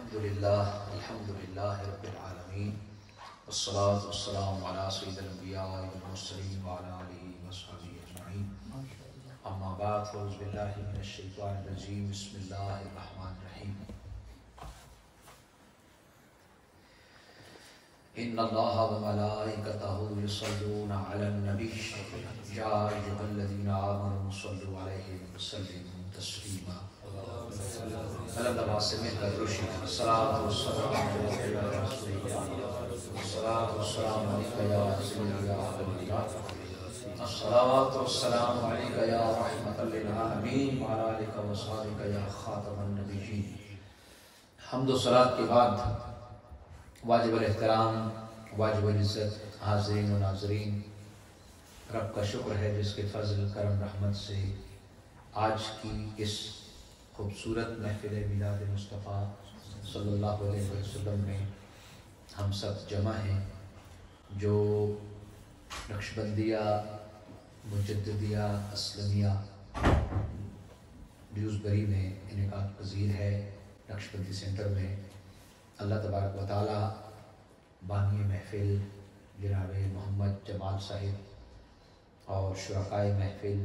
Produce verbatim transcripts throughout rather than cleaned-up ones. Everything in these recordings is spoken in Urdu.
الحمدللہ الحمدللہ رب العالمین والصلاة والسلام علی سید الانبیاء والمرسلین وعلی آلہ وصحبہ اجمعین اما بعد فاعوذ باللہ من الشیطان الرجیم بسم اللہ الرحمن الرحیم ان اللہ وملائکتہ یصلون علی النبی یا ایھا الذین آمنوا صلوا علیہ وسلموا تسلیما قلم دباس میں دروشی الصلاۃ والسلام علیک یا رسول اللہ الصلاۃ والسلام علیک یا رسول اللہ الصلاۃ والسلام علیک یا رحمۃ للعالمین وعلی آلک وصحبک یا خاتم النبیین۔ حمد و صلاۃ کے بعد واجب الاحترام واجب العزت حاضرین و ناظرین، رب کا شکر ہے جس کے فضل کرم رحمت سے آج کی اس خوبصورت محفل میلاد مصطفیٰ صلی اللہ علیہ وسلم میں ہم سب جمع ہیں، جو نقشبندیہ مجددیہ اسلمیہ ڈیوزبری میں انعقاد پذیر ہے، نقشبندی سینٹر میں۔ اللہ تبارک و تعالیٰ بانی محفل جناب محمد جمال صاحب اور شرکائے محفل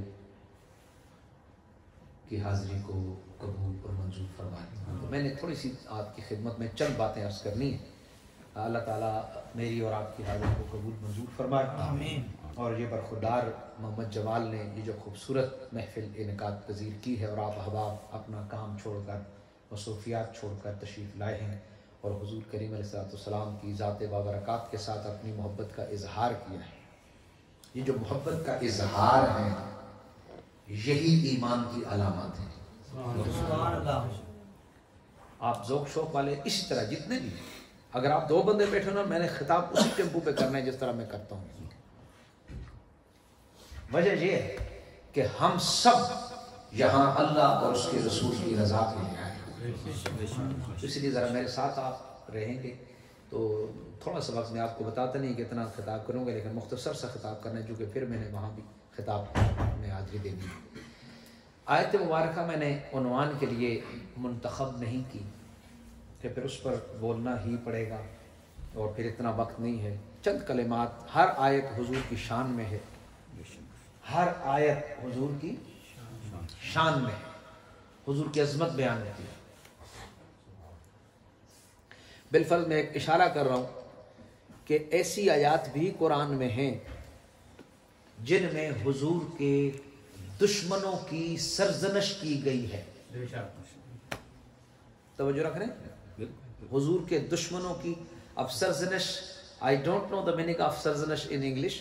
کی حاضری کو قبول اور منظور فرمائے۔ تو میں نے تھوڑی سی آپ کی خدمت میں چند باتیں عرض کرنی ہیں۔ اللہ تعالیٰ میری اور آپ کی حاضری کو قبول منظور فرمائے آمین۔ اور یہ برخوردار محمد جمال نے یہ جو خوبصورت محفل انعقاد پذیر کی ہے، اور آپ احباب اپنا کام چھوڑ کر مصروفیات چھوڑ کر تشریف لائے ہیں اور حضور کریم علیہ السلام کی ذات بابرکات کے ساتھ اپنی محبت کا اظہار کیا ہے۔ یہ جو محبت کا اظہار ہے یہی ایمان کی علامات ہیں۔ آپ ذوق شوق والے اسی طرح جتنے بھی، اگر آپ دو بندے بیٹھے نا، میں نے خطاب اسی ٹیمپو پہ کرنا ہے جس طرح میں کرتا ہوں۔ وجہ یہ ہے کہ ہم سب یہاں اللہ اور اس کے رسول کی رضا کے لیے آئے ہیں، اس لیے ذرا میرے ساتھ آپ رہیں گے تو تھوڑا سا وقت میں آپ کو بتاتا نہیں کہ اتنا خطاب کروں گا، لیکن مختصر سا خطاب کرنا ہے، چونکہ پھر میں نے وہاں بھی خطاب میں حاضری دینی ہے۔ آیت مبارکہ میں نے عنوان کے لیے منتخب نہیں کی کہ پھر اس پر بولنا ہی پڑے گا اور پھر اتنا وقت نہیں ہے۔ چند کلمات، ہر آیت حضور کی شان میں ہے، ہر آیت حضور کی شان میں ہے، حضور کی عظمت بیان ہوتی ہے۔ بالفرض میں ایک اشارہ کر رہا ہوں کہ ایسی آیات بھی قرآن میں ہیں جن میں حضور کے دشمنوں کی سرزنش کی گئی ہے۔ توجہ رکھ رہے ہیں؟ حضور کے دشمنوں کی، اب سرزنش، I don't know the meaning of سرزنش ان انگلش۔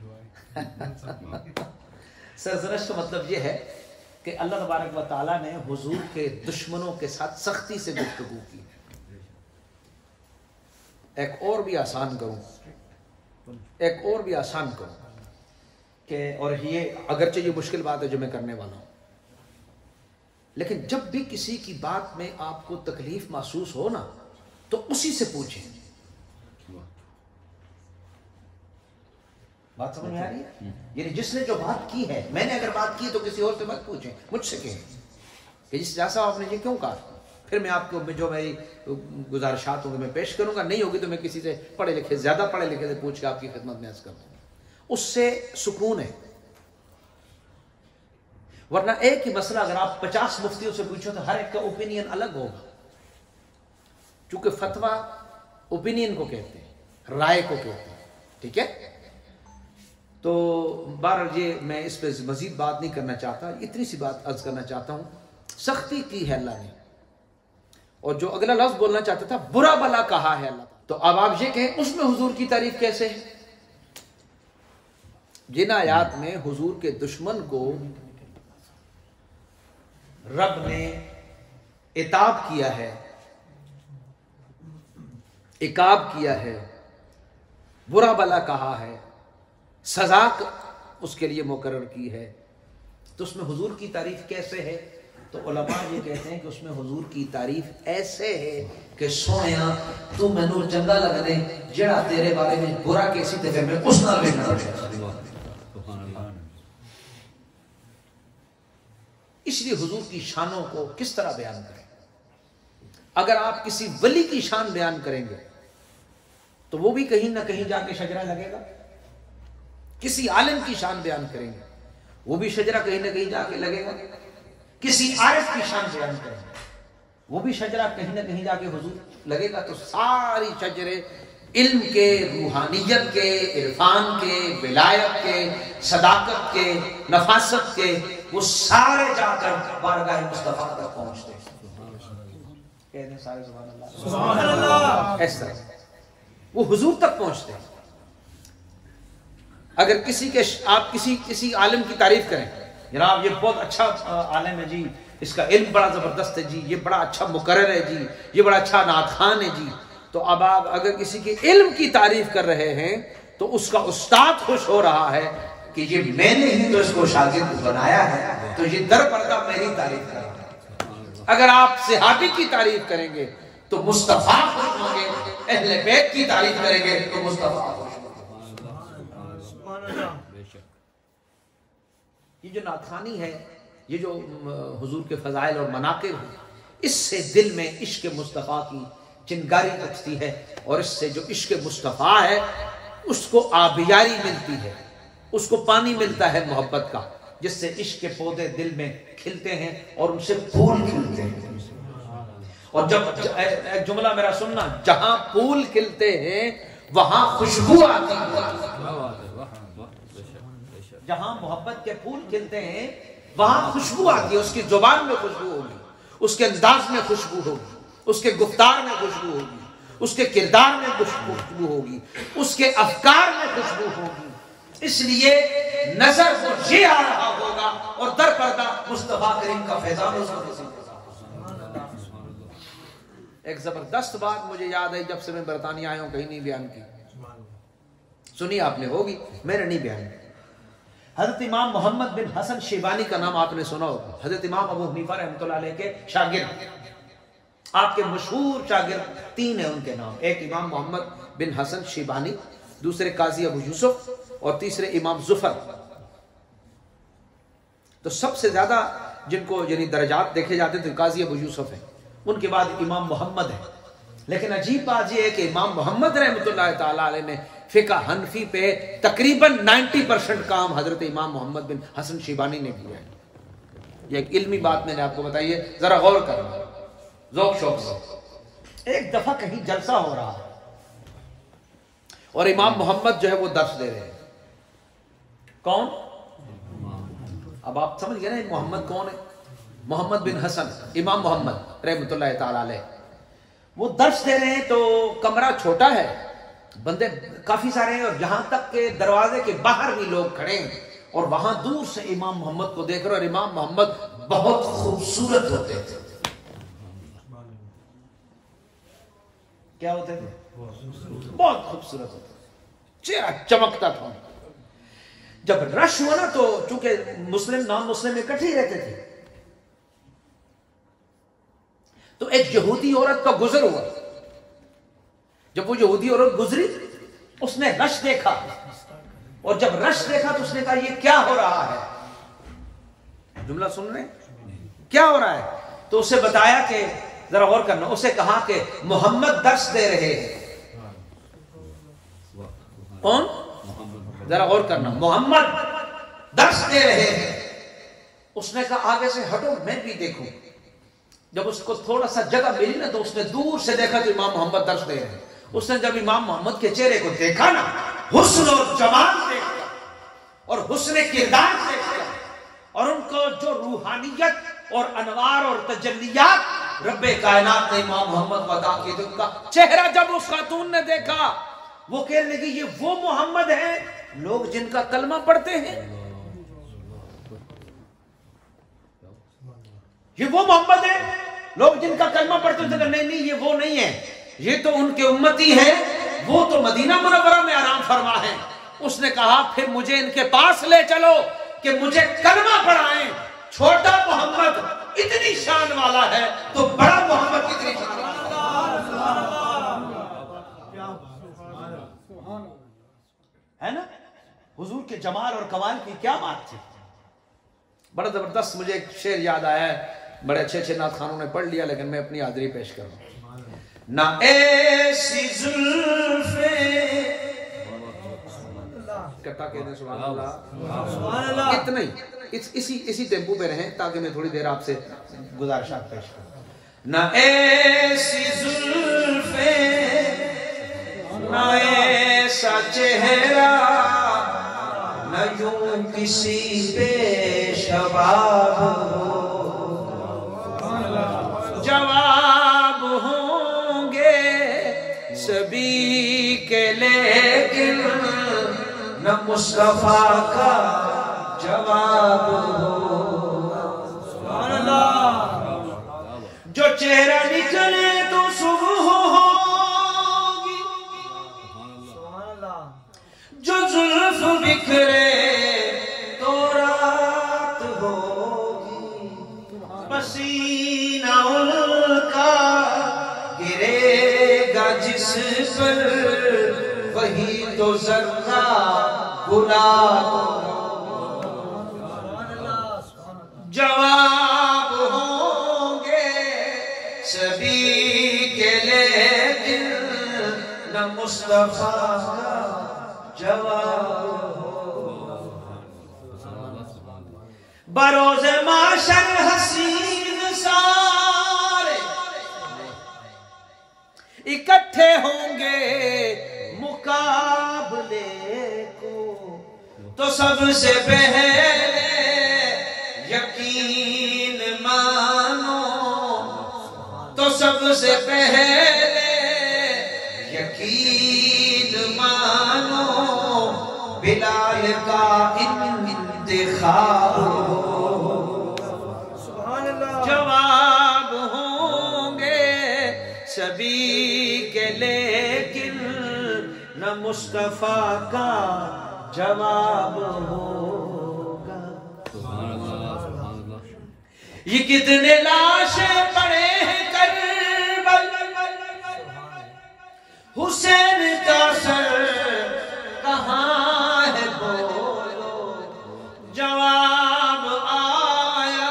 سرزنش کا مطلب یہ ہے کہ اللہ تبارک و تعالیٰ نے حضور کے دشمنوں کے ساتھ سختی سے گفتگو کی۔ ایک اور بھی آسان کروں ایک اور بھی آسان کروں کہ، اور یہ اگرچہ یہ مشکل بات ہے جو میں کرنے والا ہوں، لیکن جب بھی کسی کی بات میں آپ کو تکلیف محسوس ہو نا تو اسی سے پوچھیں۔ بات سمجھ میں آ رہی ہے؟ یعنی جس نے جو بات کی ہے، میں نے اگر بات کی تو کسی اور سے مت پوچھیں، مجھ سے کہیں کہ جس جیسا آپ نے یہ کیوں کہا، پھر میں آپ کو جو میری گزارشات ہوں گے میں پیش کروں گا، نہیں ہوگی تو میں کسی سے پڑھے لکھے زیادہ پڑھے لکھے سے پوچھ کے آپ کی خدمت میں عرض کر دوں گا، اس سے سکون ہے۔ ورنہ ایک ہی مسئلہ اگر آپ پچاس مفتیوں سے پوچھو تو ہر ایک کا اوپینین الگ ہوگا، چونکہ فتویٰ اوپینین کو کہتے ہیں، رائے کو کہتے ہیں، ٹھیک ہے؟ تو بہرحال یہ میں اس پہ مزید بات نہیں کرنا چاہتا، اتنی سی بات عرض کرنا چاہتا ہوں، سختی کی ہے اللہ نے، اور جو اگلا لفظ بولنا چاہتا تھا برا بلا کہا ہے اللہ۔ تو اب آپ یہ کہیں اس میں حضور کی تعریف کیسے ہے؟ جن آیات میں حضور کے دشمن کو رب نے عتاب کیا ہے، عقاب کیا ہے، برا بلا کہا ہے، سزا اس کے لیے مقرر کی ہے، تو اس میں حضور کی تعریف کیسے ہے؟ تو علماء یہ کہتے ہیں کہ اس میں حضور کی تعریف ایسے ہے کہ سونیا تو مینوں چنگا لگ دے، جڑا تیرے بارے میں برا کیسی تے میں اس نال بھی نہ رہے۔ اس لیے حضور کی شانوں کو کس طرح بیان کریں؟ اگر آپ کسی ولی کی شان بیان کریں گے تو وہ بھی کہیں نہ کہیں جا کے شجرہ لگے گا. کسی عالم کی شان بیان کریں گے وہ بھی شجرہ کہیں نہ کہیں جا کے لگے گا. کسی عارف کی شان بیان کریں گے وہ بھی شجرہ کہیں نہ کہیں جا کے حضور لگے گا. تو ساری شجرے علم کے، روحانیت کے، عرفان کے، ولایت کے، صداقت کے، نفاست کے، وہ سارے جا کر بارگاہ مصطفیٰ تک پہنچتے ہیں. کہتے ہیں سارے سبحان اللہ سبحان اللہ. اس طرح وہ حضور تک پہنچتے ہیں. اگر کسی کے آپ کسی کسی عالم کی تعریف کریں، جناب یہ بہت اچھا عالم ہے جی، اس کا علم بڑا زبردست ہے جی، یہ بڑا اچھا مقرر ہے جی، یہ بڑا اچھا نعت خوان ہے جی، تو اب آپ اگر کسی کے علم کی تعریف کر رہے ہیں تو اس کا استاد خوش ہو رہا ہے کہ یہ میں نے ہی تو اس کو شاگرد بنایا ہے، تو یہ در پردہ میری تعریف کر رہا ہے. اگر آپ صحابی کی تعریف کریں گے تو مصطفیٰ خوش ہوں گے، اہل بیت کی تعریف کریں گے تو مصطفیٰ خوش ہوں گے. یہ جو نعتخوانی ہے، یہ جو حضور کے فضائل اور مناقب ہیں، اس سے دل میں عشق مصطفیٰ کی چنگاری اٹھتی ہے، اور اس سے جو عشق مصطفیٰ ہے اس کو آبیاری ملتی ہے، اس کو پانی ملتا ہے محبت کا، جس سے عشق کے پودے دل میں کھلتے ہیں اور ان سے پھول کھلتے ہیں. اور جب ایک جملہ میرا سننا، جہاں پھول کھلتے ہیں وہاں خوشبو آتی ہے. جہاں محبت کے پھول کھلتے ہیں وہاں خوشبو آتی ہے. اس کی زبان میں خوشبو ہوگی، اس کے انداز میں خوشبو ہوگی، اس کے گفتار میں خوشبو ہوگی، اس کے کردار میں خوشبو ہوگی، اس کے افکار میں خوشبو ہوگی. اس لیے نظر کو یہ آ رہا ہوگا اور در پردہ مصطفیٰ کریم کا فیضان اس کو. ایک زبردست بات مجھے یاد ہے، جب سے میں برطانیہ آیا ہوں کہیں نہیں بیان کی، سنی آپ نے ہوگی، میں نے نہیں بیان کی. حضرت امام محمد بن حسن شیبانی کا نام آپ نے سنا ہوگا، حضرت امام ابو حنیفہ رحمۃ اللہ علیہ کے شاگرد. آپ کے مشہور شاگرد تین ہیں ان کے نام، ایک امام محمد بن حسن شیبانی، دوسرے قاضی ابو یوسف، اور تیسرے امام ظفر. تو سب سے زیادہ جن کو یعنی درجات دیکھے جاتے تھے قاضی ابو یوسف ہیں، ان کے بعد امام محمد ہے. لیکن عجیب بات یہ ہے کہ امام محمد رحمۃ اللہ تعالیٰ علیہ نے فقہ حنفی پہ تقریباً نائنٹی پرسنٹ کام حضرت امام محمد بن حسن شیبانی نے کیا ہے. یہ ایک علمی بات میں نے آپ کو بتائی ہے، ذرا غور کرنا ذوق شوق سے. ایک دفعہ کہیں جلسہ ہو رہا ہے اور امام محمد جو ہے وہ درس دے رہے ہیں. کون؟ اب آپ سمجھ گئے نا محمد کون ہے؟ محمد بن حسن، امام محمد رحمۃ اللہ تعالی علیہ. وہ درس دے رہے ہیں تو کمرہ چھوٹا ہے، بندے کافی سارے ہیں، اور جہاں تک کہ دروازے کے باہر بھی لوگ کھڑے ہیں، اور وہاں دور سے امام محمد کو دیکھ رہے، اور امام محمد بہت خوبصورت ہوتے تھے. کیا ہوتے تھے؟ بہت خوبصورت ہوتے تھے، چہرہ چمکتا تھا. جب رش ہوا نا تو چونکہ مسلم نان مسلم اکٹھے ہی رہتے تھے، تو ایک یہودی عورت کا گزر ہوا. جب وہ یہودی عورت گزری اس نے رش دیکھا، اور جب رش دیکھا تو اس نے کہا یہ کیا ہو رہا ہے؟ جملہ سن رہے ہیں؟ کیا ہو رہا ہے؟ تو اسے بتایا کہ ذرا غور کرنا، اسے کہا کہ محمد درس دے رہے ہیں. کون؟ ذرا غور کرنا، محمد درس دے رہے ہیں. اس نے کہا آگے سے ہٹو میں بھی دیکھوں. جب اس کو تھوڑا سا جگہ ملی نا تو اس نے دور سے دیکھا تو امام محمد درس دے رہے ہیں. اس نے جب امام محمد کے چہرے کو دیکھا نا، حسن اور جمال دیکھا اور حسن کردار دیکھا، اور ان کو جو روحانیت اور انوار اور تجلیات رب کائنات نے امام محمد کو عطا کی، ان کا چہرہ جب اس خاتون نے دیکھا وہ کہنے لگی یہ وہ محمد ہیں لوگ جن کا کلمہ پڑھتے ہیں، یہ وہ محمد ہیں لوگ جن کا کلمہ پڑھتے ہیں. نہیں نہیں یہ وہ نہیں ہے، یہ تو ان کے امتی ہیں، وہ تو مدینہ منورہ میں آرام فرما ہیں. اس نے کہا پھر مجھے ان کے پاس لے چلو کہ مجھے کلمہ پڑھائیں. چھوٹا محمد اتنی شان والا ہے تو بڑا محمد کتنی شان ہے نا. حضور کے جمال اور کمال کی کیا بات تھی. بڑا زبردست مجھے ایک شعر یاد آیا ہے، بڑے اچھے اچھے نعت خانوں نے پڑھ لیا لیکن میں اپنی حاضری پیش کر رہا ہوں. نہ ایسی زلفیں کہتا کہنے سبحان اللہ اتنا ہی اسی اسی ٹیمپو پہ رہیں تاکہ میں تھوڑی دیر آپ سے گزارشات پیش کروں. نہ ایسی زلفیں نہ ایسا چہرہ نہ یوں کسی پہ شباب جواب ہوں گے سبھی کے لیکن نہ مصطفیٰ کا جواب ہوگا. سبحان اللہ. جو چہرہ نکلے تو صبح ہوگی جو زلف بکھرے تو رات ہوگی پسینہ ان کا گرے گا جس پر وہی تو ذرہ گلاب جواب ہوں گے سبھی کے لیکن نہ مصطفیٰ کا جواب ہوگا. بروز معاشر حسین سارے اکٹھے ہوں گے مقابلے کو تو سب سے پہلے یقین مانو تو سب سے پہلے یقین مانو بلال کا انتخاب جواب ہوں گے سبھی کے لیکن نہ مصطفیٰ کا جواب ہوگا. یہ کتنے لاشیں پڑے ہیں کربل حسین کا سر کہاں ہے بولو جواب آیا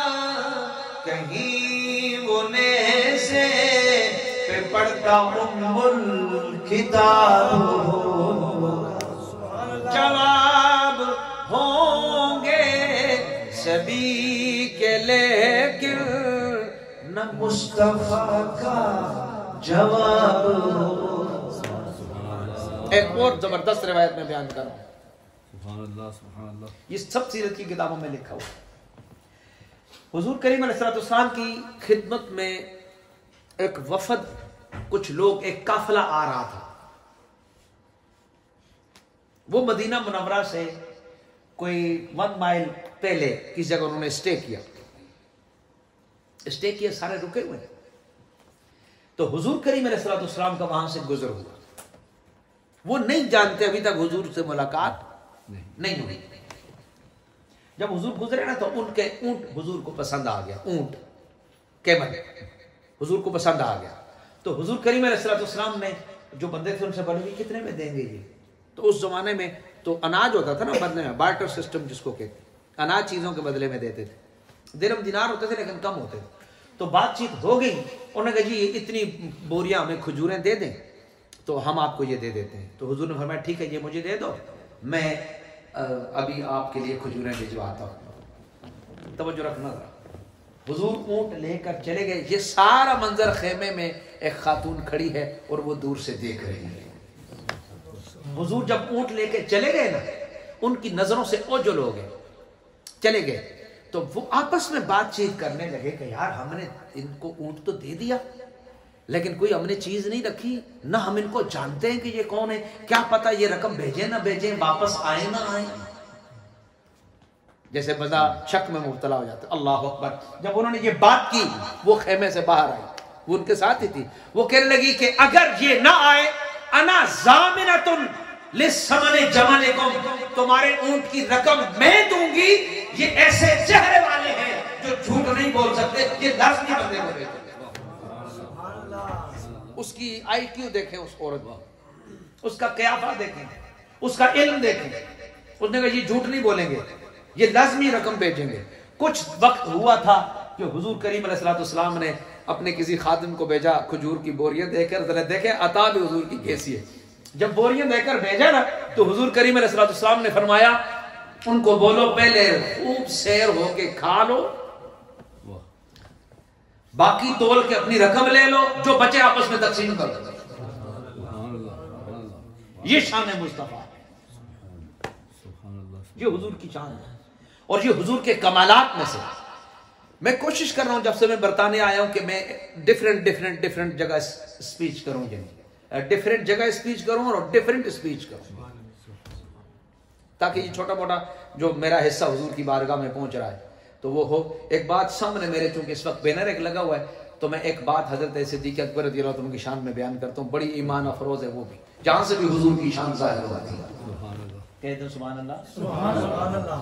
کہیں وہ نیزے پہ پڑتا ام الکتاب ہوگا. جواب ہوں گے سبھی کے لیکن نہ مصطفیٰ کا جواب ہوگا. ایک اور زبردست روایت میں بیان کر رہا ہوں. سبحان اللہ سبحان اللہ. یہ سب سیرت کی کتابوں میں لکھا ہوا. حضور کریم علیہ الصلوۃ والسلام کی خدمت میں ایک وفد کچھ لوگ ایک قافلہ آ رہا تھا. وہ مدینہ منورہ سے کوئی ون مائل پہلے کس جگہ انہوں نے اسٹے کیا اسٹے کیا سارے رکے ہوئے. تو حضور کریم علیہ الصلوۃ والسلام کا وہاں سے گزر ہوا. وہ نہیں جانتے ابھی تک حضور سے ملاقات نہیں ہوئی. جب حضور گزرے نا تو ان کے اونٹ حضور کو پسند آ گیا. اونٹ کیمل حضور کو پسند آ گیا. تو حضور کریم علیہ الصلوۃ والسلام نے جو بندے تھے ان سے بولے کتنے میں دیں گے یہ. تو اس زمانے میں تو اناج ہوتا تھا نا بدلے میں بارٹر سسٹم جس کو کہتے اناج چیزوں کے بدلے میں دیتے تھے. درہم دینار ہوتے تھے لیکن کم ہوتے تھے. تو بات چیت ہو گئی. انہوں نے کہا جی اتنی بوریاں ہمیں کھجوریں دے دیں تو ہم آپ کو یہ دے دیتے ہیں. تو حضور نے فرمایا ٹھیک ہے یہ مجھے دے دو میں ابھی آپ کے لیے کھجوریں بھجواتا ہوں. توجہ رکھنا ذرا. حضور اونٹ لے کر چلے گئے. یہ سارا منظر خیمے میں ایک خاتون کھڑی ہے اور وہ دور سے دیکھ رہی ہے. حضور جب اونٹ لے کے چلے گئے نا ان کی نظروں سے اوجل ہو گئے. چلے گئے تو وہ آپس میں بات چیت کرنے لگے کہ یار ہم نے ان کو اونٹ تو دے دیا لیکن کوئی ہم نے چیز نہیں رکھی نہ ہم ان کو جانتے ہیں کہ یہ کون ہے. کیا پتا یہ رقم بھیجیں نہ بھیجیں واپس آئے نہ آئے. جیسے بندہ شک میں مبتلا ہو جاتا. اللہ اکبر. جب انہوں نے یہ بات کی وہ خیمے سے باہر آئی. وہ ان کے ساتھ ہی تھی. وہ کہنے لگی کہ اگر یہ نہ آئے انا ضامنۃ للثمن جملکم تمہارے اونٹ کی رقم میں دوں گی. یہ ایسے چہرے والے ہیں جو جھوٹ نہیں بول سکتے. یہ لازمی بندے کو دیتے. اس کی آئی کیو دیکھیں اس عورت کو. اس کا قیافہ دیکھیں اس کا علم دیکھیں. اس نے کہا یہ جھوٹ نہیں بولیں گے یہ لازمی رقم بھیجیں گے. کچھ وقت ہوا تھا کہ حضور کریم علیہ الصلوۃ والسلام نے اپنے کسی خادم کو بھیجا کھجور کی بوریاں دے کر، ذرا دیکھیں عطا بھی حضور کی کیسی ہے. جب بوریاں دے کر بھیجا نا تو حضور کریم علیہ الصلوۃ والسلام نے فرمایا ان کو بولو پہلے خوب سیر ہو کے کھا لو، باقی تول کے اپنی رقم لے لو، جو بچے آپس میں تقسیم کر دو. یہ شان مصطفیٰ، یہ حضور کی شان ہے اور یہ حضور کے کمالات میں سے. میں کوشش کر رہا ہوں جب سے میں برطانیہ آیا ہوں کہ میں ڈیفرنٹ ڈیفرنٹ ڈیفرنٹ جگہ اسپیچ کروں، یعنی ڈیفرنٹ جگہ اسپیچ کروں اور ڈیفرنٹ اسپیچ کروں، تاکہ یہ چھوٹا موٹا جو میرا حصہ حضور کی بارگاہ میں پہنچ رہا ہے تو وہ ہو. ایک بات سامنے میرے، چونکہ اس وقت بینر ایک لگا ہوا ہے، تو میں ایک بات حضرت صدیق اکبر رضی اللہ عنہ کی شان میں بیان کرتا ہوں. بڑی ایمان افروز ہے وہ بھی، جہاں سے بھی حضور کی شان ظاہر ہو جاتی ہے. کہہ دیں سبحان اللہ. سبحان اللہ.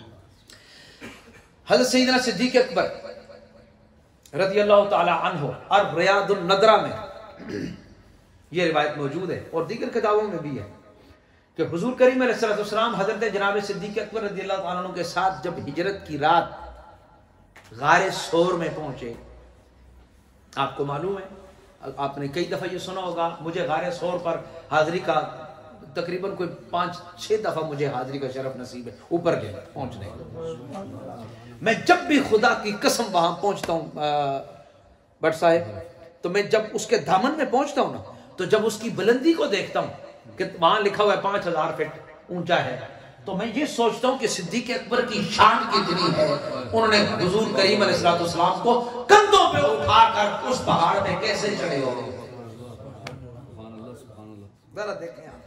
حضرت سیدنا صدیق اکبر رضی اللہ تعالی عنہ اور ریاض الندرہ میں یہ روایت موجود ہے اور دیگر کتابوں میں بھی ہے کہ حضور کریم علیہ الصلوۃ والسلام حضرت جناب صدیق اکبر رضی اللہ تعالیٰ عنہ کے ساتھ جب ہجرت کی رات غار ثور میں پہنچے. آپ کو معلوم ہے، آپ نے کئی دفعہ یہ سنا ہوگا، مجھے غار ثور پر حاضری کا تقریباً کوئی پانچ چھ دفعہ مجھے حاضری کا شرف نصیب ہے اوپر گئے پہنچنے کا. میں جب بھی خدا کی قسم وہاں پہنچتا ہوں بٹ صاحب، تو میں جب اس کے دامن میں پہنچتا ہوں نا تو جب اس کی بلندی کو دیکھتا ہوں کہ وہاں لکھا ہوا ہے پانچ ہزار فٹ اونچا ہے، تو میں یہ سوچتا ہوں کہ صدیق اکبر کی شان کتنی ہے. انہوں نے حضور کریم علیہ الصلوۃ والسلام کو کندھوں پہ اٹھا کر اس پہاڑ پہ کیسے چڑھے ہو. ذرا دیکھیں آپ.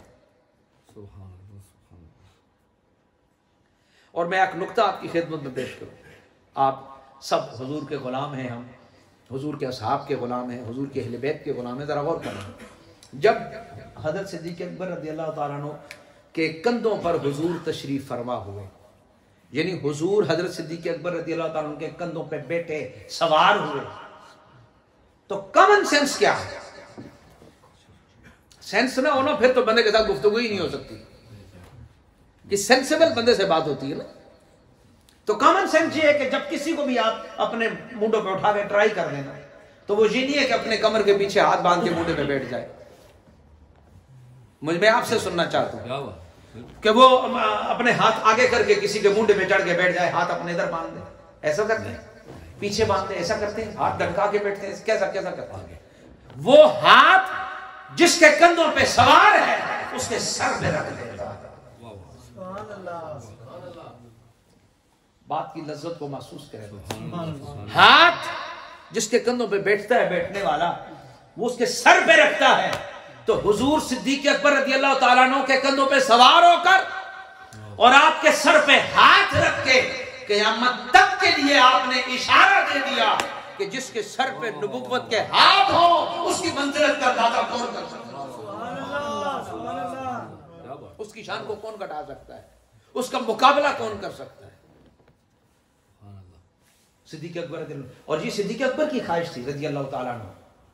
اور میں ایک نقطہ آپ کی خدمت میں پیش کروں. آپ سب حضور کے غلام ہیں، ہم حضور کے اصحاب کے غلام ہیں، حضور کے اہل بیت کے غلام ہیں. ذرا غور کریں، جب حضرت صدیق اکبر رضی اللہ تعالیٰ عنہ کے کندھوں پر حضور تشریف فرما ہوئے، یعنی حضور حضرت صدیق اکبر رضی اللہ تعالیٰ عنہ کے کندھوں پہ بیٹھے سوار ہوئے، تو کامن سینس کیا ہے؟ سینس نہ ہونا پھر تو بندے کے ساتھ گفتگو ہی نہیں ہو سکتی. کہ سینسیبل بندے سے بات ہوتی ہے نا. تو کامن سینس یہ ہے کہ جب کسی کو بھی آپ اپنے مونڈوں پہ اٹھا کے ٹرائی کر لینا تو وہ یہ نہیں ہے کہ اپنے کمر کے پیچھے ہاتھ باندھ کے مونڈے پہ بیٹھ جائے. مجھے میں آپ سے سننا چاہتا ہوں کہ وہ اپنے ہاتھ آگے کر کے کسی کے مونڈے پہ چڑھ کے بیٹھ جائے، ہاتھ اپنے ادھر باندھ دے. ایسا کرتے ہیں، پیچھے باندھتے ایسا کرتے ہیں، ہاتھ ڈھکا کے بیٹھتے ہیں، کیسا کیسا کرتے ہیں. وہ ہاتھ جس کے کندھوں پہ سوار ہے اس کے سر پہ رکھ دیتا ہے. بات کی لذت کو محسوس کرے. ہاتھ جس کے کندھوں پہ بیٹھتا ہے بیٹھنے والا، وہ اس کے سر پہ رکھتا ہے. تو حضور صدیق اکبر رضی اللہ تعالیٰ عنہ کے کندھوں پہ سوار ہو کر اور آپ کے سر پہ ہاتھ رکھ کے قیامت تک کے لیے آپ نے اشارہ دے دیا کہ جس کے سر پہ نبوت کے ہاتھ ہو اس کی منزلت کا اندازہ کون کر سکتا ہے؟ اس کی شان کو کون گھٹا سکتا ہے؟ اس کا مقابلہ کون کر سکتا ہے؟ صدیق اکبر رضی اللہ. اور یہ صدیق اکبر کی خواہش تھی رضی اللہ تعالیٰ عنہ،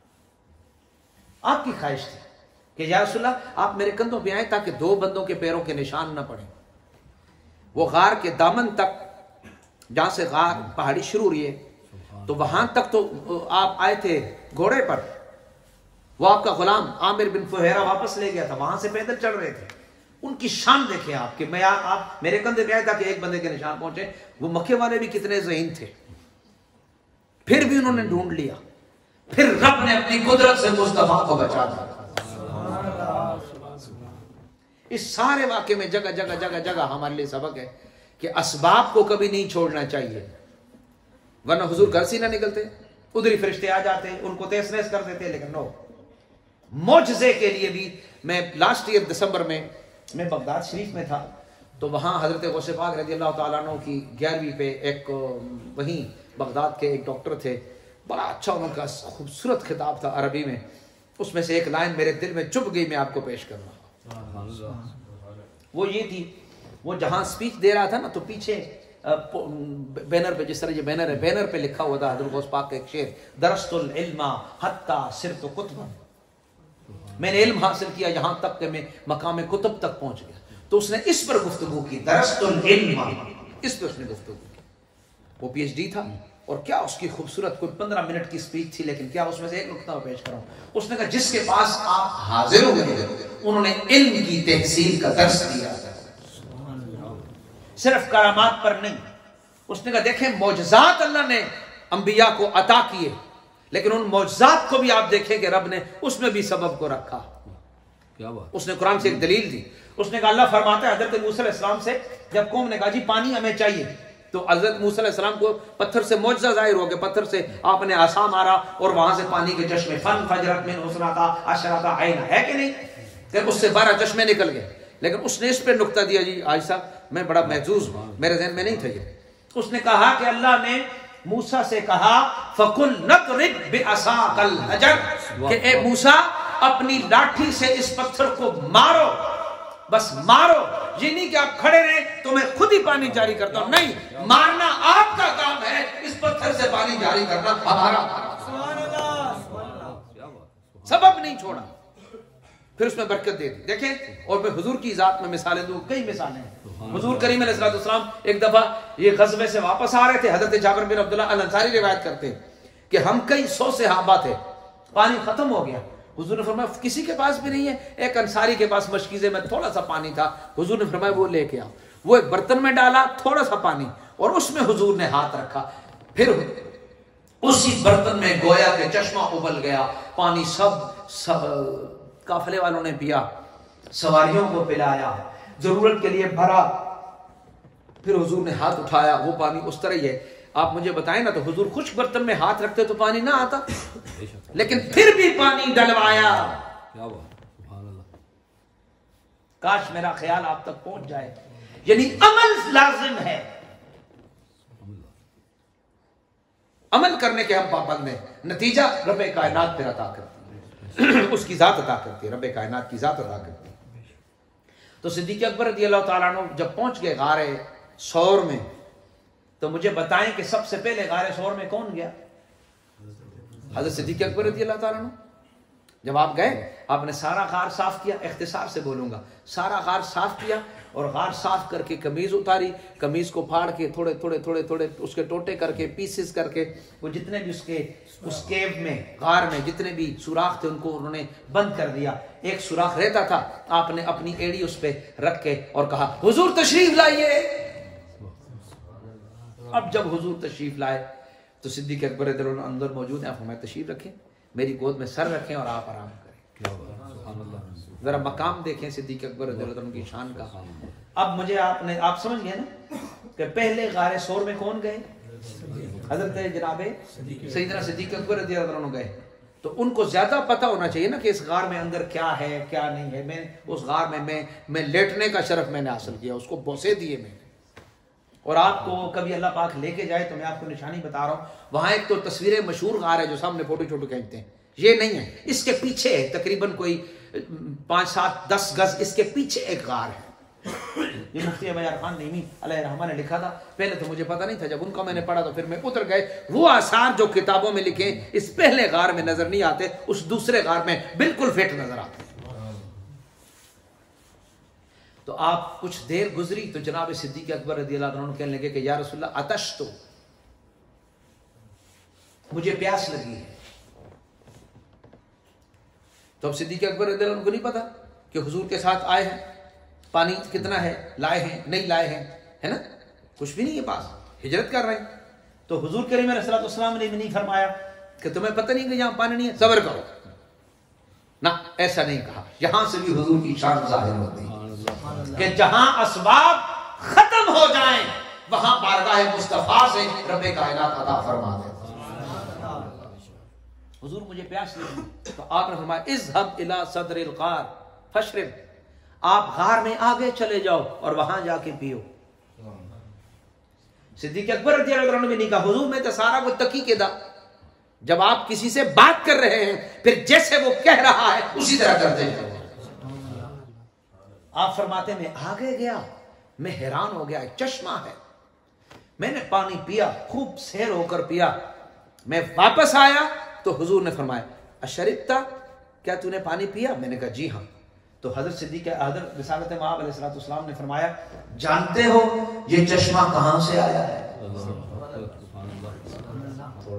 آپ کی خواہش تھی کہ یا رسول اللہ آپ میرے کندھوں پہ آئیں تاکہ دو بندوں کے پیروں کے نشان نہ پڑیں. وہ غار کے دامن تک، جہاں سے غار پہاڑی شروع ہوئی ہے، تو وہاں تک تو آپ آئے تھے گھوڑے پر. وہ آپ کا غلام عامر بن فہیرہ واپس لے گیا تھا، وہاں سے پیدل چڑھ رہے تھے. ان کی شان دیکھیں آپ کہ میں آپ میرے کندھے پہ آئے تاکہ ایک بندے کے نشان پہنچے. وہ مکے والے بھی کتنے ذہین تھے، پھر بھی انہوں نے ڈھونڈ لیا. پھر رب نے اپنی قدرت سے مصطفیٰ کو بچا دیا. اس سارے واقعے میں جگہ جگہ جگہ جگہ ہمارے لیے سبق ہے کہ اسباب کو کبھی نہیں چھوڑنا چاہیے، ورنہ حضور گھر سے نہ نکلتے، ادھر فرشتے آ جاتے ان کو تیز نیز کر دیتے. لیکن نو، معجزے کے لیے بھی. میں لاسٹ ایئر دسمبر میں میں بغداد شریف میں تھا، تو وہاں حضرت غوث پاک رضی اللہ تعالیٰ عنہ کی گیارہویں پہ ایک وہیں بغداد کے ایک ڈاکٹر تھے، بڑا اچھا ان کا خوبصورت خطاب تھا عربی میں. اس میں سے ایک لائن میرے دل میں چپ گئی، میں آپ کو پیش کر رہا ہوں. وہ یہ تھی، وہ جہاں سپیچ دے رہا تھا نا تو پیچھے بینر پہ، جس طرح یہ بینر ہے، بینر پہ لکھا ہوا تھا حضرت غوث پاک کا ایک شعر، درست العلم حتی صرت کتبا، میں نے علم حاصل کیا یہاں تک کہ میں مقام کتب تک پہنچ گیا. تو اس نے اس پر گفتگو کی، درست العلم، اس پہ اس نے گفتگو کی. وہ پی ایچ ڈی تھا. اور کیا اس کی خوبصورت، کوئی پندرہ منٹ کی سپیچ تھی، لیکن کیا اس میں سے ایک نقطہ پیش کروں. اس نے کہا جس کے پاس آپ حاضر ہو گئے انہوں نے علم کی تحصیل کا درس دیا، صرف کرامات پر نہیں. اس نے کہا دیکھیں معجزات اللہ نے انبیاء کو عطا کیے، لیکن ان معجزات کو بھی آپ دیکھیں کہ رب نے اس میں بھی سبب کو رکھا. کیا بات؟ اس نے قرآن سے ایک دلیل دی. اس نے کہا اللہ فرماتا ہے حضرت موسیٰ علیہ السلام سے، جب قوم نے کہا جی پانی ہمیں چاہیے، تو حضرت موسیٰ علیہ السلام کو پتھر سے معجزہ ظاہر ہو گیا. پتھر سے آپ نے عصا مارا اور وہاں سے پانی کے چشمے، فن فجرت من حسنتا عشرتا عین، ہے کہ نہیں؟ کہ اس سے بارہ چشمے نکل گئے. لیکن اس نے اس پہ نقطہ دیا، جی آج صاحب میں بڑا محظوظ ہوں، میرے ذہن میں نہیں تھا یہ. اس نے کہا کہ اللہ نے موسیٰ سے کہا فَقُلْ نَضْرِبْ بِعَصَاكَ الْحَجَرَ، کہ اے موسیٰ اپنی لاٹھی سے اس پتھر کو مارو، بس مارو. یہ نہیں کہ آپ کھڑے رہیں تو میں خود ہی پانی جاری کرتا ہوں، نہیں، مارنا آپ کا کام ہے، اس پتھر سے پانی جاری کرنا ہمارا. سبب نہیں چھوڑا، پھر اس میں برکت دے دی. دیکھیں، اور میں حضور کی ذات میں مثالیں دوں، کئی مثالیں ہیں. حضور کریم علیہ السلام ایک دفعہ یہ غزوے سے واپس آ رہے تھے. حضرت جابر بن عبداللہ الانصاری روایت کرتے ہیں کہ ہم کئی سو صحابہ تھے، پانی ختم ہو گیا. حضور نے فرمایا کسی کے پاس بھی نہیں ہے؟ ایک انصاری کے پاس مشکیزے میں تھوڑا سا پانی تھا. حضور نے فرمایا وہ لے کے آؤ. وہ ایک برتن میں ڈالا تھوڑا سا پانی، اور اس میں حضور نے ہاتھ رکھا، پھر اسی برتن میں گویا کہ چشمہ ابل گیا. پانی سب, سب قافلے والوں نے پیا، سواریوں کو پلایا، ضرورت کے لیے بھرا. پھر حضور نے ہاتھ اٹھایا، وہ پانی اس طرح ہی ہے. آپ مجھے بتائیں نا، تو حضور خشک برتن میں ہاتھ رکھتے تو پانی نہ آتا، لیکن پھر بھی پانی ڈلوایا. کاش میرا خیال آپ تک پہنچ جائے. یعنی عمل لازم ہے، عمل کرنے کے ہم پابند ہیں. نتیجہ رب کائنات پھر عطا کرتی ہے، اس کی ذات عطا کرتی ہے، رب کائنات کی ذات عطا کرتی ہے. تو صدیق اکبر رضی اللہ تعالیٰ عنہ جب پہنچ گئے غار ثور میں، تو مجھے بتائیں کہ سب سے پہلے غار ثور میں کون گیا؟ حضرت صدیق اکبر رضی اللہ تعالیٰ عنہ. جب آپ گئے آپ نے سارا غار صاف کیا، اختصار سے بولوں گا، سارا غار صاف کیا، اور غار صاف کر کے قمیض اتاری، قمیض کو پھاڑ کے تھوڑے تھوڑے تھوڑے تھوڑے اس کے ٹوٹے کر کے پیسز کر کے، وہ جتنے بھی اس کے اس کیو میں غار میں جتنے بھی سوراخ تھے ان کو انہوں نے بند کر دیا. ایک سوراخ رہتا تھا، آپ نے اپنی ایڑی اس پہ رکھ کے اور کہا حضور تشریف لائیے. اب جب حضور تشریف لائے تو صدیق اکبر رضی اللہ عنہ اندر موجود ہیں. آپ ہمیں تشریف رکھیں، میری گود میں سر رکھیں اور آپ آرام کریں. ذرا مقام دیکھیں صدیق اکبر رضی اللہ عنہ کی شان کا. اب مجھے آپ نے آپ سمجھ گئے نا کہ پہلے غار ثور میں کون گئے؟ حضرت جناب سیدنا صدیق اکبر رضی اللہ عنہ گئے. تو ان کو زیادہ پتہ ہونا چاہیے نا کہ اس غار میں اندر کیا ہے کیا نہیں ہے. میں اس غار میں میں میں لیٹنے کا شرف میں نے حاصل کیا، اس کو بوسے دیے میں نے. اور آپ کو کبھی اللہ پاک لے کے جائے تو میں آپ کو نشانی بتا رہا ہوں. وہاں ایک تو تصویریں مشہور غار ہے جو سامنے فوٹو چھوٹو کھینچتے ہیں، یہ نہیں ہے. اس کے پیچھے ہے تقریباً کوئی پانچ سات دس گز اس کے پیچھے ایک غار ہے. یہ مفتی ابیار خان نیمی علیہ الرحمہ نے لکھا تھا. پہلے تو مجھے پتہ نہیں تھا، جب ان کا میں نے پڑھا تو پھر میں اتر گئے. وہ آثار جو کتابوں میں لکھے اس پہلے غار میں نظر نہیں آتے، اس دوسرے غار میں بالکل فٹ نظر آتے. تو آپ کچھ دیر گزری تو جناب صدیق اکبر رضی اللہ عنہ کہنے لگے کہ یا رسول اللہ عطشت، مجھے پیاس لگی ہے. تو اب صدیق اکبر رضی اللہ عنہ کو نہیں پتا کہ حضور کے ساتھ آئے ہیں، پانی کتنا ہے، لائے ہیں نہیں لائے ہیں، ہے نا، کچھ بھی نہیں ہے پاس، ہجرت کر رہے ہیں. تو حضور کریم علیہ الصلوۃ والسلام نے بھی نہیں فرمایا کہ تمہیں پتہ نہیں کہ یہاں پانی نہیں ہے، صبر کرو، نہ ایسا نہیں کہا. یہاں سے بھی حضور کی شان ظاہر ہوتی ہے کہ جہاں اسباب ختم ہو جائیں وہاں بارگاہ مصطفیٰ سے رب کائنات عطا فرما دے. حضور مجھے پیاس لگی تو آپ نے فرمایا اذهب الى صدر الغار فاشرب، آپ غار میں آگے چلے جاؤ اور وہاں جا کے پیو. صدیق اکبر رضی اللہ عنہ بھی نہیں کہا حضور میں تو سارا کو تکی کے دا. جب آپ کسی سے بات کر رہے ہیں پھر جیسے وہ کہہ رہا ہے اسی طرح کرتے ہیں. آپ فرماتے میں آگے گیا، میں حیران ہو گیا، ایک چشمہ ہے، میں نے پانی پیا، خوب سیر ہو کر پیا. میں واپس آیا تو حضور نے فرمایا اشربتا، کیا تو نے پانی پیا؟ میں نے کہا جی ہاں. تو حضرت صدیق حضرت رسالت مآب علیہ الصلوۃ والسلام نے فرمایا جانتے ہو یہ چشمہ کہاں سے آیا ہے؟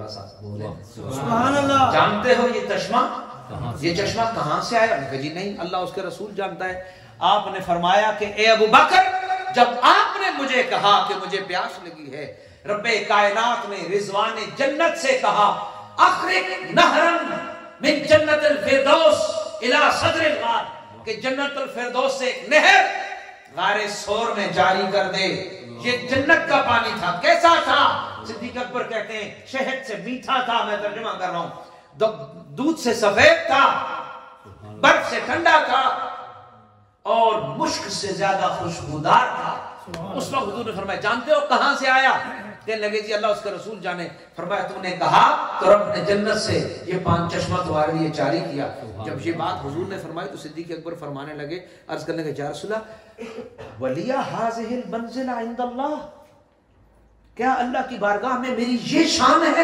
ذرا سا بولیں سبحان اللہ. جانتے ہو یہ چشمہ یہ چشمہ کہاں سے آیا؟ کہ جی نہیں، اللہ اس کے رسول جانتا ہے. آپ نے فرمایا کہ اے ابو بکر، جب آپ نے مجھے کہا کہ مجھے پیاس لگی ہے، رب کائنات نے رضوان جنت سے کہا اخرج نہرن من جنت الفردوس الى صدر الغار، کہ جنت الفردوس سے ایک نہر غار سور میں جاری کر دے. یہ جنت کا پانی تھا. کیسا تھا؟ صدیق اکبر کہتے ہیں شہد سے میٹھا تھا. میں ترجمہ کر رہا ہوں. دودھ سے سفید تھا، برف سے ٹھنڈا تھا، اور مشک سے زیادہ خوشبودار تھا. اس وقت حضور نے فرمایا جانتے ہو کہاں سے آیا؟ کہنے لگے جی اللہ اس کا رسول جانے. فرمایا تم نے کہا تو رب نے جنت سے یہ پانچ چشمہ تمہارے لیے جاری کیا. جب یہ بات حضور نے فرمائی تو صدیق اکبر فرمانے لگے، عرض کرنے لگے یا رسول اللہ ولیہ ھذہ المنزلہ عند اللہ، کیا اللہ کی بارگاہ میں میری یہ شان ہے؟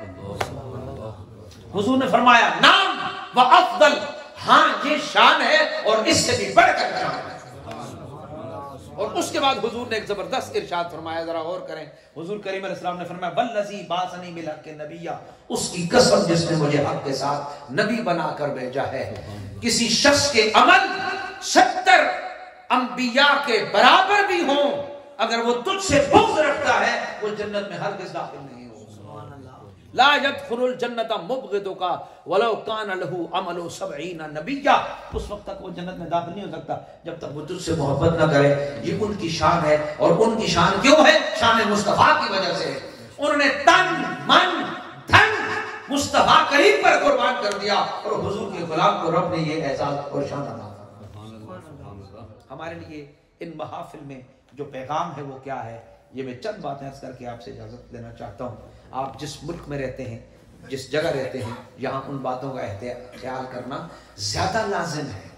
حضور نے فرمایا نام و افضل، ہاں یہ شان ہے اور اس سے بھی بڑھ کر شان ہے. اور اس کے بعد حضور نے ایک زبردست ارشاد فرمایا، ذرا غور کریں. حضور کریم علیہ السلام نے فرمایا والذی بعثنی بالحق نبیہ، اس کی قسم جس نے مجھے حق کے ساتھ نبی بنا کر بھیجا ہے. کسی شخص کے عمل ستر انبیاء کے برابر بھی ہوں، اگر وہ تجھ سے بغض رکھتا ہے وہ جنت میں ہرگز داخل نہیں ہو. لا يدخل الجنت مبغضک ولو کان له عمل سبعین نبیا. اس وقت تک وہ جنت میں داخل نہیں ہو سکتا جب تک وہ تجھ سے محبت نہ کرے. یہ ان کی شان ہے. اور ان کی شان کیوں ہے؟ شان مصطفیٰ کی وجہ سے. انہوں نے تن من دھن مصطفیٰ کریم پر قربان کر دیا، اور حضور کے غلام کو رب نے یہ اعزاز اور شان عطا فرمایا. ہمارے لیے ان محافل میں جو پیغام ہے وہ کیا ہے؟ یہ میں چند باتیں عرض کر کے آپ سے اجازت لینا چاہتا ہوں. آپ جس ملک میں رہتے ہیں، جس جگہ رہتے ہیں، یہاں ان باتوں کا خیال کرنا زیادہ لازم ہے.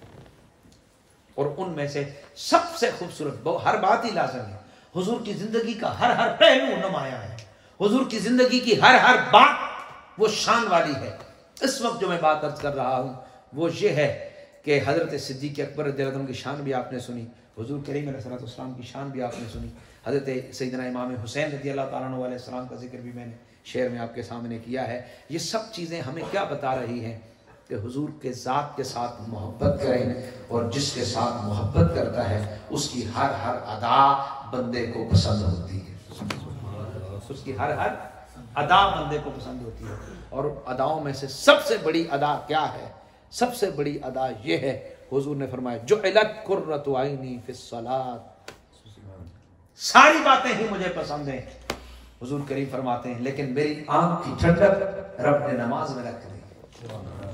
اور ان میں سے سب سے خوبصورت ہر بات ہی لازم ہے. حضور کی زندگی کا ہر ہر پہلو نمایاں ہے. حضور کی زندگی کی ہر ہر بات وہ شان والی ہے. اس وقت جو میں بات عرض کر رہا ہوں وہ یہ ہے کہ حضرت صدیق اکبر رضی اللہ عنہ کی شان بھی آپ نے سنی، حضور کریم علیہ السلام کی شان بھی آپ نے سنی، حضرت سیدنا امام حسین رضی اللہ تعالیٰ عنہ علیہ السلام کا ذکر بھی میں نے شعر میں آپ کے سامنے کیا ہے. یہ سب چیزیں ہمیں کیا بتا رہی ہیں؟ کہ حضور کے ذات کے ساتھ محبت کریں، اور جس کے ساتھ محبت کرتا ہے اس کی ہر ہر ادا بندے کو پسند ہوتی ہے. اس کی ہر ہر ادا بندے کو پسند ہوتی ہے. اور اداؤں میں سے سب سے بڑی ادا کیا ہے؟ سب سے بڑی ادا یہ ہے، حضور نے فرمایا جعلت قرۃ عینی فی الصلاۃ، ساری باتیں ہی مجھے پسند ہیں. حضور کریم فرماتے ہیں لیکن میری آنکھ کی ٹھنڈک رب نے نماز میں رکھ دی.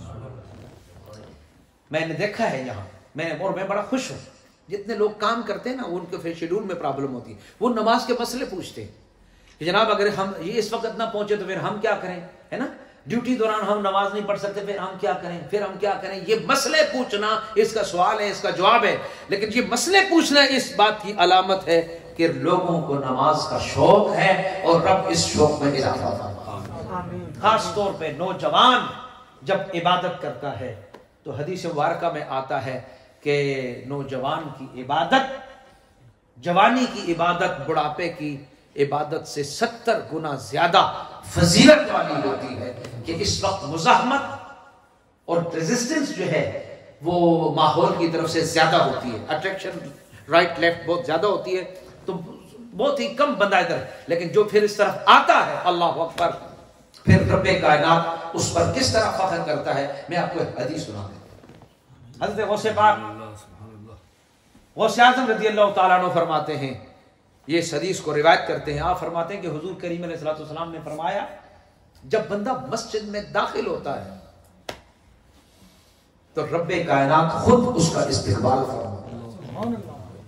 میں نے دیکھا ہے یہاں، میں نے اور میں بڑا خوش ہوں. جتنے لوگ کام کرتے ہیں نا ان کے پھر شیڈول میں پرابلم ہوتی ہے. وہ نماز کے مسئلے پوچھتے ہیں کہ جناب اگر ہم یہ اس وقت نہ پہنچے تو پھر ہم کیا کریں، ہے نا، ڈیوٹی دوران ہم نماز نہیں پڑھ سکتے، پھر ہم کیا کریں پھر ہم کیا کریں یہ مسئلے پوچھنا اس کا سوال ہے، اس کا جواب ہے. لیکن یہ مسئلے پوچھنا اس بات کی علامت ہے کہ لوگوں کو نماز کا شوق ہے، اور رب اس شوق میں اضافہ فرمائے. خاص طور پہ نوجوان جب عبادت کرتا ہے تو حدیث مبارکہ میں آتا ہے کہ نوجوان کی عبادت، جوانی کی عبادت بڑھاپے کی عبادت سے ستر گنا زیادہ فضیلت والی ہوتی ہے. کہ اس وقت مزاحمت اور ریزسٹنس جو ہے وہ ماحول کی طرف سے زیادہ ہوتی ہے، اٹریکشن رائٹ لیفٹ بہت زیادہ ہوتی ہے، تو بہت ہی کم بندہ ادھر. لیکن جو پھر اس طرف آتا ہے اللہ اکبر، پھر رب کائنات اس پر کس طرح فخر کرتا ہے. میں آپ کو ایک حدیث سنا دوں. حضرت غوث پاک غوث اعظم رضی اللہ تعالیٰ عنہ فرماتے ہیں، یہ اس حدیث کو روایت کرتے ہیں، آپ فرماتے ہیں کہ حضور کریم علیہ الصلوۃ والسلام نے فرمایا جب بندہ مسجد میں داخل ہوتا ہے تو رب کائنات خود اس کا استقبال فرماتا ہے.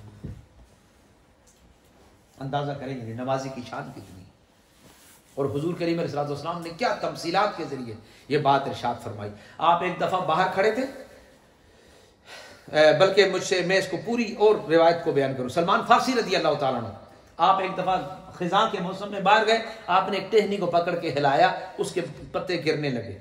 اندازہ کریں گے نمازی کی شان کتنی. اور حضور کریم علیہ الصلوۃ والسلام نے کیا تمثیلات کے ذریعے یہ بات ارشاد فرمائی. آپ ایک دفعہ باہر کھڑے تھے، بلکہ مجھ سے میں اس کو پوری اور روایت کو بیان کروں. سلمان فارسی رضی اللہ تعالیٰ عنہ، آپ ایک دفعہ خزاں کے موسم میں باہر گئے، آپ نے ایک ٹہنی کو پکڑ کے ہلایا، اس کے پتے گرنے لگے.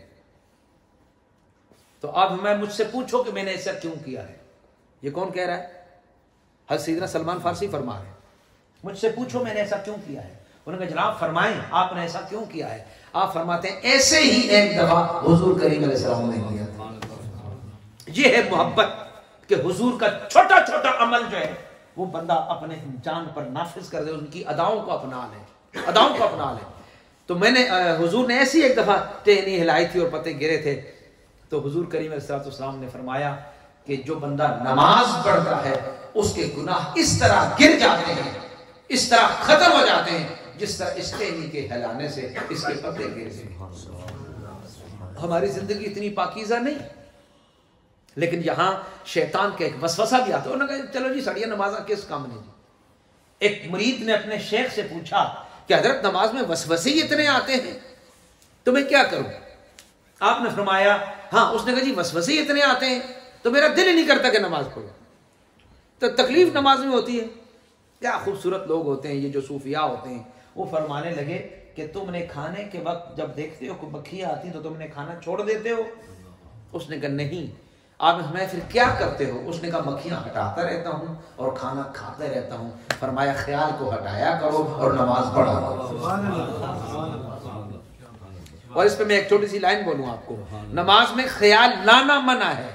تو اب میں مجھ سے پوچھو کہ میں نے ایسا کیوں کیا ہے. یہ کون کہہ رہا ہے؟ حضرت سیدنا سلمان فارسی فرما رہے ہیں مجھ سے پوچھو میں نے ایسا کیوں کیا ہے. انہوں نے کہا جناب فرمائیں آپ نے ایسا کیوں کیا ہے. آپ فرماتے ہیں ایسے ہی ایک دفعہ حضور کریم علیہ السلام نے کیا تھا. یہ ہے محبت کہ حضور کا چھوٹا چھوٹا عمل جو ہے وہ بندہ اپنے جان پر نافذ کر دے، ان کی اداؤں کو اپنا لے، اداؤں کو اپنا لے. تو میں نے حضور نے ایسی ایک دفعہ ٹہنی ہلائی تھی اور پتے گرے تھے، تو حضور کریم علیہ السلام نے فرمایا کہ جو بندہ نماز پڑھتا ہے اس کے گناہ اس طرح گر جاتے ہیں، اس طرح ختم ہو جاتے ہیں جس طرح اس ٹہنی کے ہلانے سے اس کے پتے گرتے ہیں. ہماری زندگی اتنی پاکیزہ نہیں، لیکن یہاں شیطان کا ایک وسوسہ بھی آتا ہے. انہوں نے کہا چلو جی سڑیاں نمازاں کس کام نے جی. ایک مرید نے اپنے شیخ سے پوچھا کہ حضرت نماز میں وسوسے ہی اتنے آتے ہیں تو میں کیا کروں؟ آپ نے فرمایا ہاں. اس نے کہا جی وسوسے ہی اتنے آتے ہیں تو میرا دل ہی نہیں کرتا کہ نماز پڑھوں. تو تکلیف نماز میں ہوتی ہے. کیا خوبصورت لوگ ہوتے ہیں یہ جو صوفیاء ہوتے ہیں. وہ فرمانے لگے کہ تم نے کھانے کے وقت جب دیکھتے ہو کہ مکھیاں آتی تو تم نے کھانا چھوڑ دیتے ہو؟ اس نے کہا نہیں. آپ نے فرمایا پھر کیا کرتے ہو؟ اس نے کہا مکھیاں ہٹاتا رہتا ہوں اور کھانا کھاتے رہتا ہوں. فرمایا خیال کو ہٹایا کرو اور نماز پڑھا کرو. اور اس پہ میں ایک چھوٹی سی لائن بولوں آپ کو. نماز میں خیال لانا منع ہے،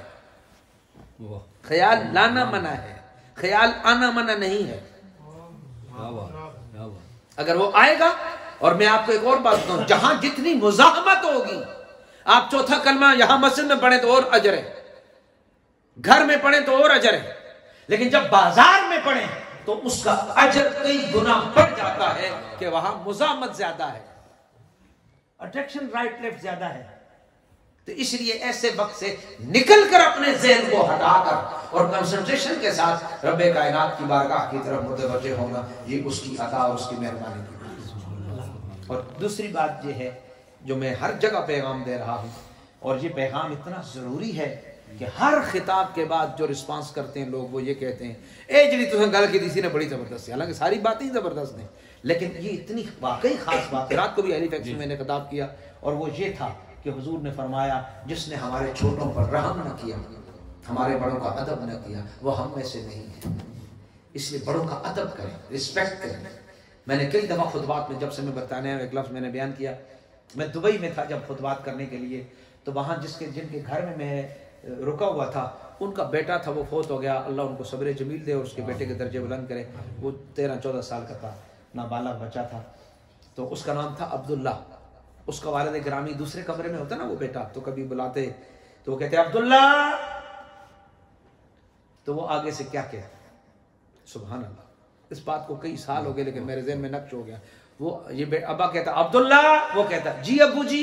خیال لانا منع ہے، خیال آنا منع نہیں ہے. اگر وہ آئے گا، اور میں آپ کو ایک اور بات بتاؤں، جہاں جتنی مزاحمت ہوگی، آپ چوتھا کلمہ یہاں مسجد میں پڑھیں تو اور اجر ہے، گھر میں پڑھیں تو اور اجر ہے، لیکن جب بازار میں پڑھیں تو اس کا اجر کئی گنا بڑھ جاتا ہے کہ وہاں مزاحمت زیادہ ہے، اٹریکشن رائٹ لیفٹ زیادہ ہے. تو اس لیے ایسے وقت سے نکل کر اپنے ذہن کو ہٹا کر اور کنسنٹریشن کے ساتھ رب کائنات کی بارگاہ کی طرف متوجہ ہونا، یہ اس کی عطا اور اس کی مہربانی کی بات. اور دوسری بات یہ ہے جو میں ہر جگہ پیغام دے رہا ہوں، اور یہ پیغام اتنا ضروری ہے کہ ہر خطاب کے بعد جو رسپانس کرتے ہیں لوگ وہ یہ کہتے ہیں اے جڑی تساں گل کی سی نے بڑی زبردست ہے. حالانکہ ساری باتیں ہی زبردست ہیں، لیکن یہ اتنی واقعی خاص بات. رات کو بھی ہیلی فیکس میں میں نے خطاب کیا اور وہ یہ تھا کہ حضور نے فرمایا جس نے ہمارے چھوٹوں پر رحم نہ کیا، ہمارے بڑوں کا ادب نہ کیا، وہ ہم میں سے نہیں ہے. اس لیے بڑوں کا ادب کریں، رسپیکٹ کریں. میں نے کئی دفعہ خطبات میں، جب سے میں برطانیہ میں ایک لفظ میں نے بیان کیا، میں دبئی میں تھا جب خطبات کرنے کے لیے، تو وہاں جس کے جن کے گھر میں میں رکا ہوا تھا ان کا بیٹا تھا، وہ فوت ہو گیا. اللہ ان کو صبر جمیل دے اور اس کے بیٹے کے درجے بلند کرے. وہ تیرہ چودہ سال کا تھا، نابالغ بچہ تھا. تو اس کا نام تھا عبداللہ. اس کا والد گرامی دوسرے کمرے میں ہوتا نا وہ بیٹا، تو کبھی بلاتے تو وہ کہتے عبداللہ، تو وہ آگے سے کیا کہتے، سبحان اللہ. اس بات کو کئی سال ہو گئے لیکن میرے ذہن میں نقش ہو گیا. وہ یہ ابا کہتا عبداللہ، وہ کہتا جی ابو جی،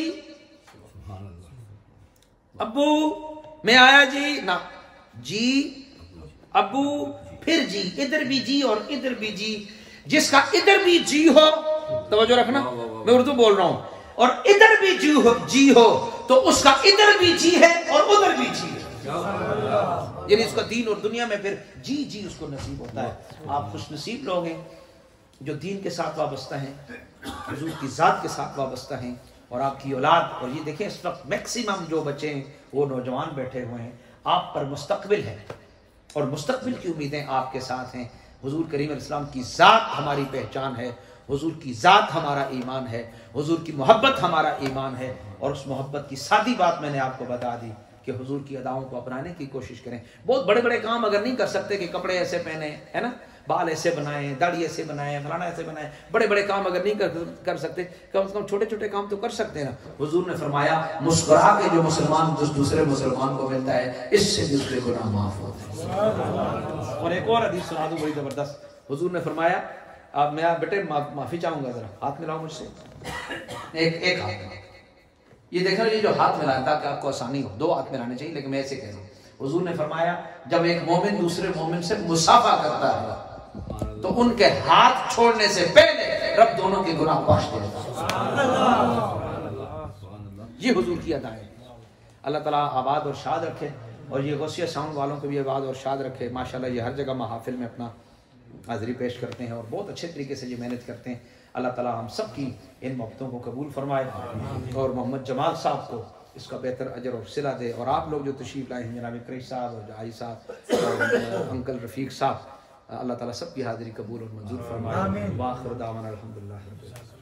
ابو میں آیا جی، نہ جی ابو، پھر جی، ادھر بھی جی اور ادھر بھی جی. جس کا ادھر بھی جی ہو، توجہ رکھنا میں اردو بول رہا ہوں، اور ادھر بھی جی ہو جی ہو تو اس کا ادھر بھی جی ہے اور ادھر بھی جی ہے. یعنی اس کا دین اور دنیا میں پھر جی جی اس کو نصیب ہوتا ہے. آپ خوش نصیب لوگ ہیں جو دین کے ساتھ وابستہ ہیں، حضور کی ذات کے ساتھ وابستہ ہیں، اور آپ کی اولاد. اور یہ دیکھیں اس وقت میکسیمم جو بچے ہیں وہ نوجوان بیٹھے ہوئے ہیں. آپ پر مستقبل ہے اور مستقبل کی امیدیں آپ کے ساتھ ہیں. حضور کریم علیہ السلام کی ذات ہماری پہچان ہے، حضور کی ذات ہمارا ایمان ہے، حضور کی محبت ہمارا ایمان ہے. اور اس محبت کی سادی بات میں نے آپ کو بتا دی کہ حضور کی اداؤں کو اپنانے کی کوشش کریں. بہت بڑے بڑے کام اگر نہیں کر سکتے کہ کپڑے ایسے پہنے، ہے نا، بال ایسے بنائیں، داڑھی ایسے بنائیں، فلانا ایسے بنائیں، بڑے بڑے کام اگر نہیں کر سکتے، کم از کم چھوٹے چھوٹے کام تو کر سکتے ہیں نا. حضور نے فرمایا مسکرا کے جو مسلمان دوسرے مسلمان کو ملتا ہے اس سے دوسرے گناہ معاف ہوتے ہیں. اور ایک اور حدیث سنا دوں بڑی زبردست. حضور نے فرمایا، آپ میں بیٹے معافی چاہوں گا، ذرا ہاتھ ملاؤ مجھ سے، ایک ایک ہاتھ. یہ دیکھنا یہ جو ہاتھ ملایا تاکہ آپ کو آسانی ہو، دو ہاتھ ملانے چاہیے لیکن میں ایسے کہہ رہا ہوں. حضور نے فرمایا جب ایک مومن دوسرے مومن سے مصافحہ کرتا ہے تو ان کے ہاتھ چھوڑنے سے پہلے رب دونوں کے گناہ بخش دیتا ہے. یہ حضور کی ادا ہے. اللہ تعالیٰ آباد اور شاد رکھے، اور یہ غوثیہ ساؤنڈ والوں کو بھی آباد اور شاد رکھے. ماشاءاللہ یہ ہر جگہ محافل میں اپنا حاضری پیش کرتے ہیں اور بہت اچھے طریقے سے یہ محنت کرتے ہیں. اللہ تعالیٰ ہم سب کی ان محبتوں کو قبول فرمائے اور محمد جمال صاحب کو اس کا بہتر اجر اور صلہ دے. اور آپ لوگ جو تشریف لائے ہیں، جناب قریش صاحب اور جائی صاحب اور انکل رفیق صاحب، اللہ تعالیٰ سب کی حاضری قبول اور منظور فرمائے. وآخر دعوانا الحمدللہ.